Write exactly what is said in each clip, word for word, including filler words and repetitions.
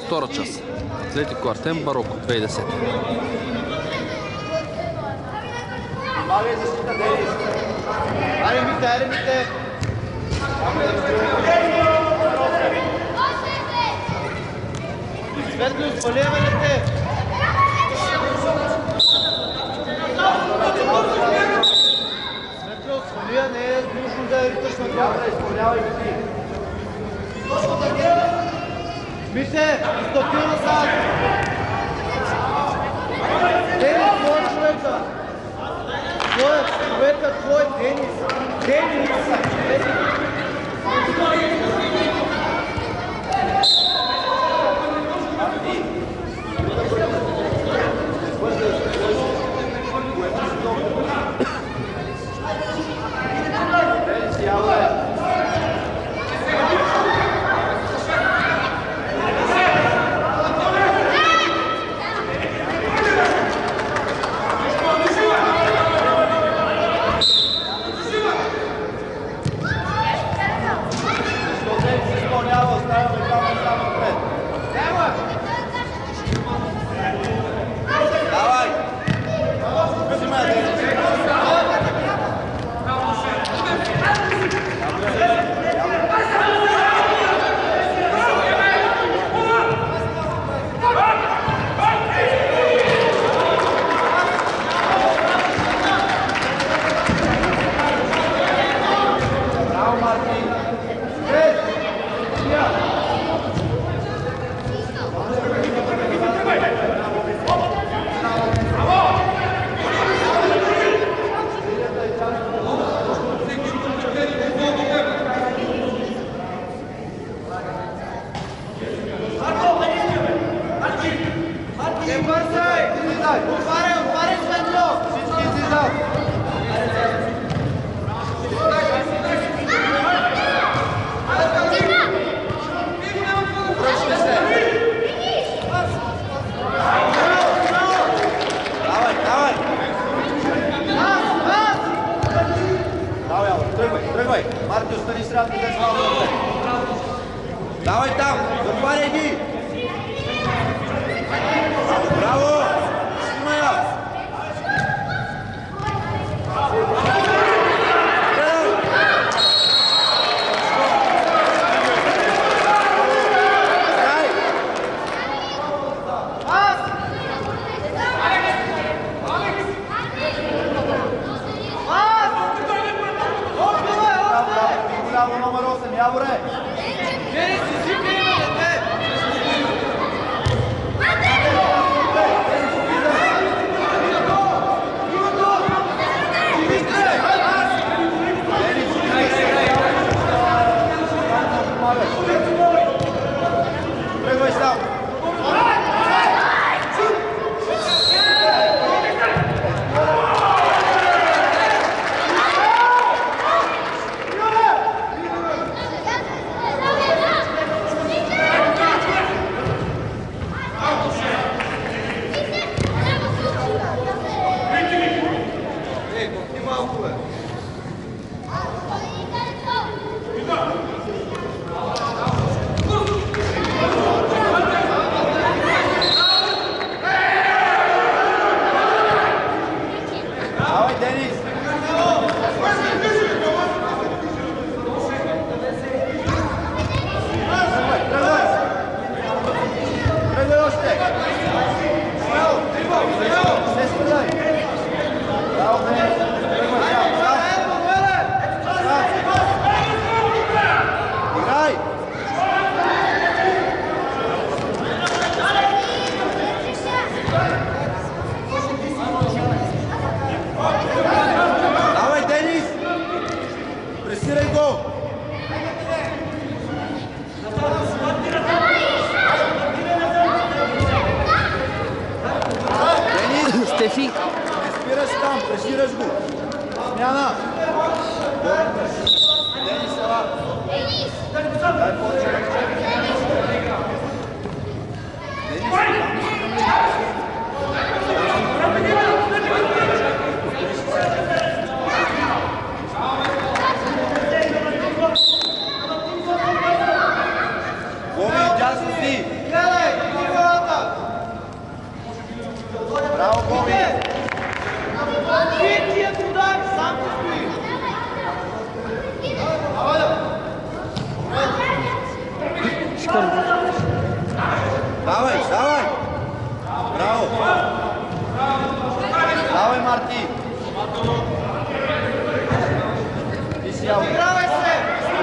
втора част. Атлетико Артем, Бароко, две хиляди и десета. Помагай защита, Денис. Аре, мите, аре, мите. Светло, спалявайте. Светло, спалия, не е нужно да риташ на това. Изпълнявай ти. Мите, стопил назад. Денис, твой човека. Твой, човека, твой, Денис. Денис. Стефи. Спираш там, пресираш го. Смяна. Денис, ела. Дай повече. Гоми, дясно си. Гледай. шикарно. Давай, давай! Браво! Давай, Марти! Ти си ял. Игравай се!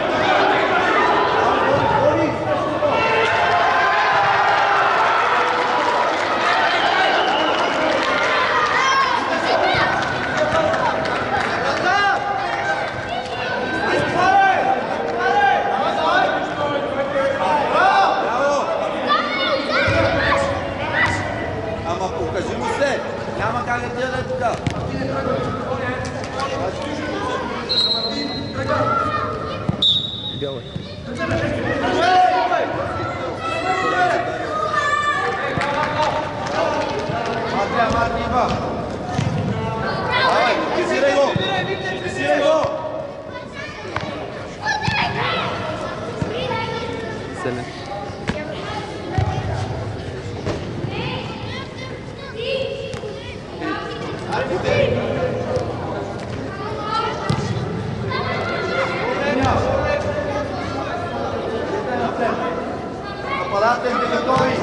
Покажи му се! Няма как да ти яде тук! Бяло е. Матрия, Марти, идва! Давай, пресирай го! Пресирай го! Селен. Нападателите готови!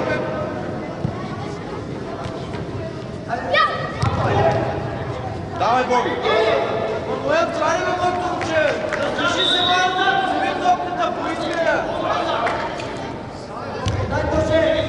Давай, Боби! Моя това не ме моето момче! Раздържи се малко! Вземи топката, поискай я! Дай Боже!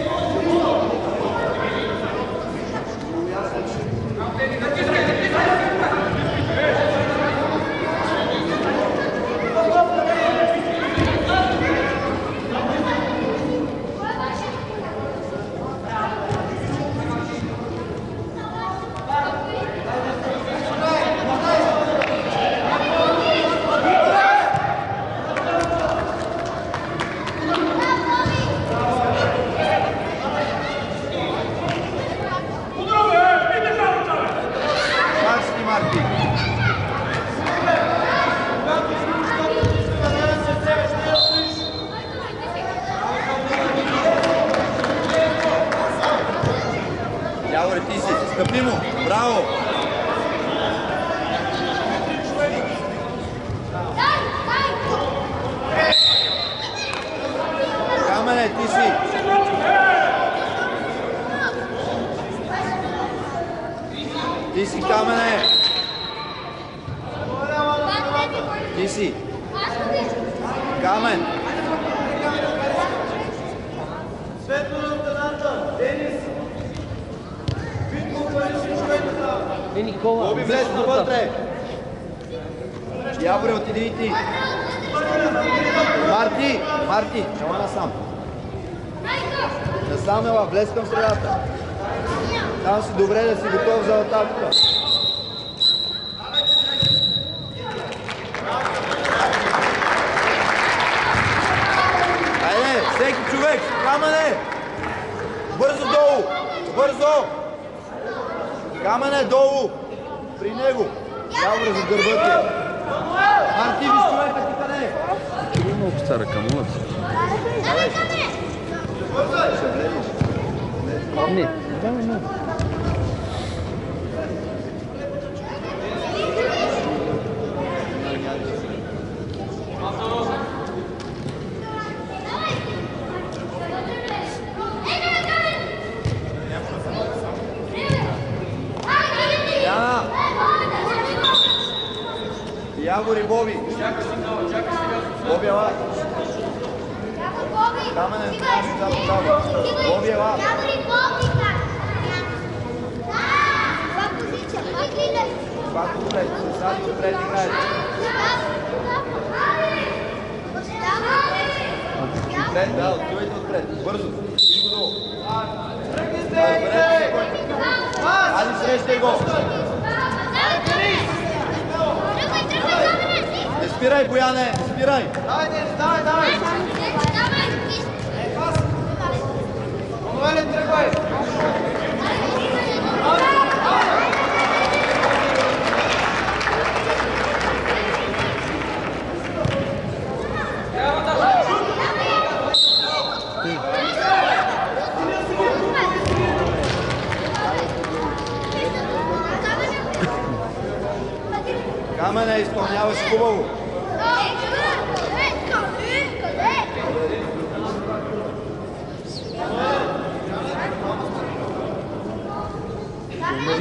Яворе, ти си, стъпни му, браво! Камене, ти си! Ти си, Камене! Ти си! Камен! Светло на лейтенанта! Денис! Е, Никола. Боби, влез навътре! Яворе, отиди и ти! Марти! Марти! Ела насам! Насам ела, влез към средата! Там си добре да си готов за атаката! Айде, всеки човек! Камене! Бързо долу! Бързо! Камене долу! При него! Яворе за гърба ти! Марти, виж човека ти къде е? Това е много стара камула. Не, да, не, не. Явор и Боби. Боби, ела. Камене, нямаш да подава. Боби, ела. Явор и Боби, каква позиция? Пак ли не? Пак отпред, сади отпред играете. Отпред, да, отивайте отпред. Бързо. Иди го долу. Ади, срещай го. Не спирай, Бояне, не спирай. Давай, давай, давай. Мануеле, тръгвай. Камене, изпълняваш хубаво. Къде? Къде?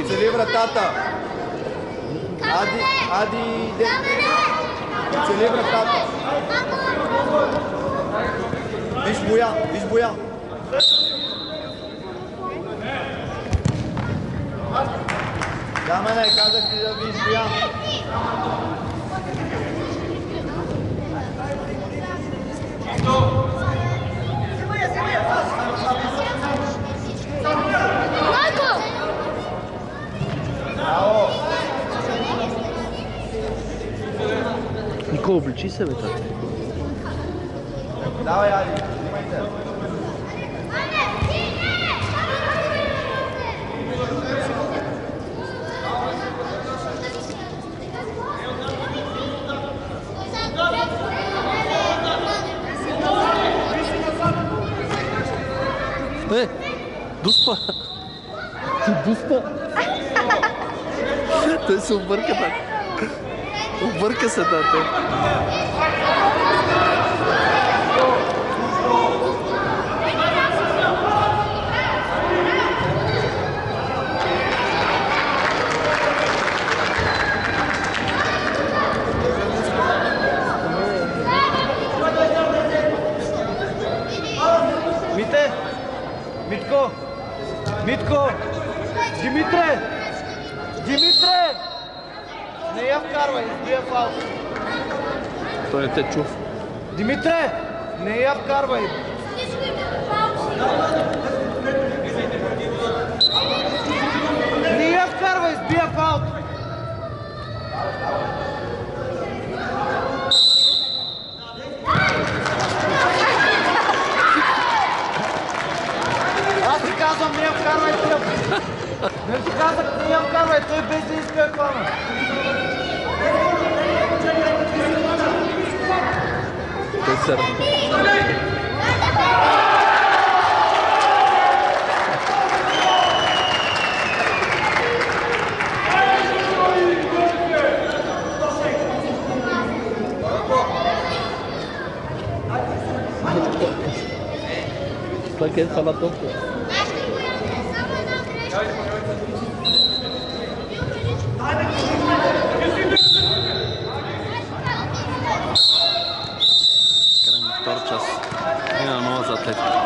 Оцели вратата. Ади, Ади, де. Оцели вратата. Виж Боян, виж Боян. Да, мене, казах ти да виж Боян. Браво! Никола, обличи се, бе, тате. Давай, Ади, снимайте. Е, дуспа. Ти дуспа. Той се обърка, тате. Обърка се, тате. Мите! Митко! Митко! Димитре! Димитре! Не я вкарвай, избия фаул. Той не те чув. Димитре! Не я вкарвай. Не я вкарвай, избия фаул. Аз ти казвам, не я вкарвай тия. Не ти казах, не я вкарвай, той без да иска я хвана. Той се разпа. Това къде фана толкова? Край на втора част. И на нова за Атлетико.